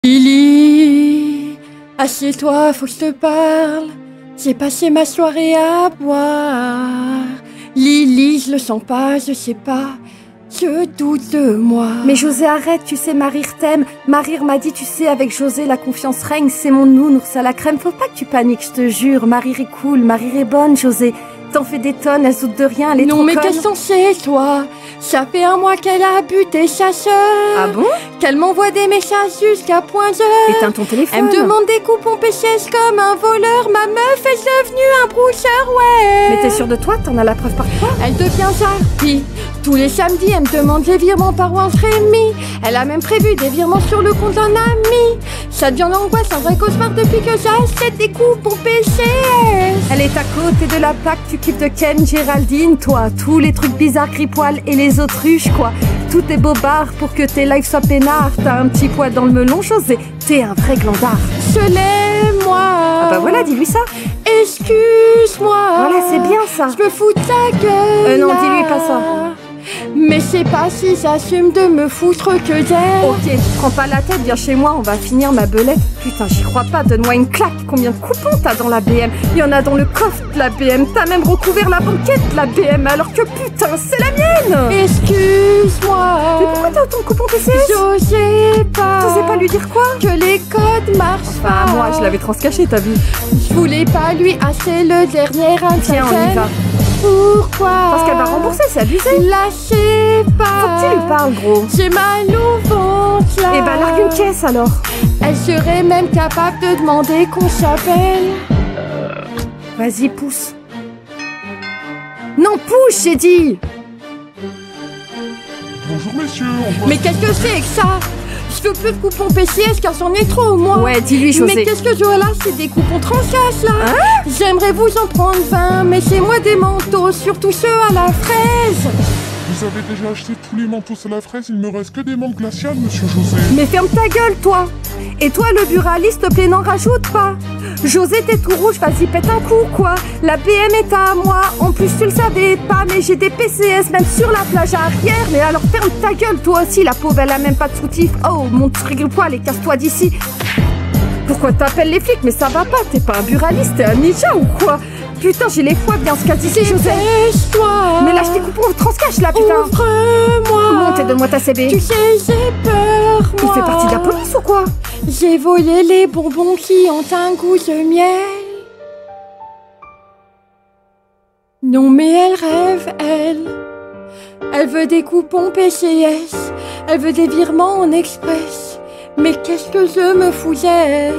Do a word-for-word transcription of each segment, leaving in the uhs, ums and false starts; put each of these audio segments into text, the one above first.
Lily, assieds-toi, faut que je te parle. J'ai passé ma soirée à boire. Lily, je le sens pas, je sais pas. Je doute de moi. Mais José, arrête, tu sais, Marir t'aime. Marir m'a dit, tu sais, avec José, la confiance règne, c'est mon nounours à la crème. Faut pas que tu paniques, je te jure. Marir est cool, Marir est bonne, José. T'en fais des tonnes, elle se doute de rien, elle est non, trop mais conne. qu'est-ce qu'on sait, toi? Ça fait un mois qu'elle a buté sa sœur. Ah bon? Qu'elle m'envoie des messages jusqu'à point d'heure. Éteins ton téléphone. Elle me demande des coupons P C S comme un voleur. Ma meuf est devenue un brousseur, ouais. Mais t'es sûre de toi? T'en as la preuve par quoi? Elle devient Jarpie. Tous les samedis, elle me demande des virements par Orange Rémi. Elle a même prévu des virements sur le compte d'un ami. Ça devient l'angoisse, un vrai cauchemar depuis que j'achète des coupons P C S. Elle est à côté de la plaque, tu kiffes de Ken, Géraldine, toi. Tous les trucs bizarres, gris-poil et les autruches, quoi. Tout est bobard pour que tes lives soient peinards. T'as un petit poids dans le melon, José. T'es un vrai glandard. Je l'aime, moi. Ah bah voilà, dis-lui ça. Excuse-moi. Voilà, c'est bien ça. Je me fous de ta gueule. Euh, non, dis-lui pas ça. Mais c'est pas si j'assume de me foutre que d'elle. Ok, prends pas la tête, viens chez moi, on va finir ma belette. Putain, j'y crois pas, donne-moi une claque. Combien de coupons t'as dans la B M? Il y en a dans le coffre de la B M. T'as même recouvert la banquette de la B M, alors que putain, c'est la mienne. Excuse-moi. Mais pourquoi t'as autant de coupons P C S? J'osais pas. T'osais pas lui dire quoi? Que les codes marchent Enfin, pas. moi, je l'avais transcaché, t'as vu? Je voulais pas lui acheter le dernier un. Tiens, on y va. Pourquoi? Parce qu'elle va rembourser, c'est abusé. Lâchez pas. Faut que tu lui parles, gros. J'ai mal au ventre là. Eh ben, largue une caisse alors. Elle serait même capable de demander qu'on s'appelle. Vas-y, pousse. Non, pousse, j'ai dit. Bonjour messieurs, on voit... Mais qu'est-ce que c'est que ça? Je veux plus de coupons P C S car j'en ai trop, moi. Ouais, dis-lui, José. Mais qu'est-ce que je vois là? C'est des coupons transcash là. Hein? J'aimerais vous en prendre vingt, mais c'est moi des manteaux, surtout ceux à la fraise. Vous avez déjà acheté tous les manteaux à la fraise, il me reste que des menthes glaciales, monsieur José. Mais ferme ta gueule, toi. Et toi, le buraliste, plaît, n'en rajoute pas. José, t'es tout rouge, vas-y, pète un coup, quoi. La B M est à moi. En plus, tu le savais pas, mais j'ai des P C S, même sur la plage arrière. Mais alors, ferme ta gueule, toi aussi. La pauvre, elle a même pas de soutif. Oh, mon petit poil et casse-toi d'ici. Pourquoi t'appelles les flics? Mais ça va pas, t'es pas un buraliste, t'es un ninja ou quoi? Putain, j'ai les foies bien ce d'ici, José. Dépêche-toi. Mais lâche tes coupons, transcache là, putain. Ouvre-moi. Monte et donne-moi ta C B. Tu sais, j'ai peur, Il moi. fait partie de la police ou quoi? J'ai volé les bonbons qui ont un goût de miel. Non mais elle rêve, elle. Elle veut des coupons P C S. Elle veut des virements en express. Mais qu'est-ce que je me fous d'elle?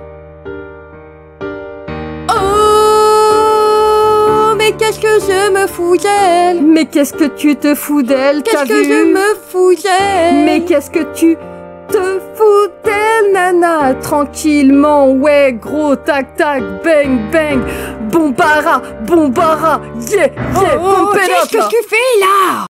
Oh, mais qu'est-ce que je me fous d'elle? Mais qu'est-ce que tu te fous d'elle, t'as Qu'est-ce que vu? je me fous d'elle? Mais qu'est-ce que tu te fous d'elle, nana? Tranquillement, ouais, gros, tac, tac, bang, bang. Bombara, bombara, yeah, yeah, Oh, pump it up, qu'est-ce que là. tu fais là?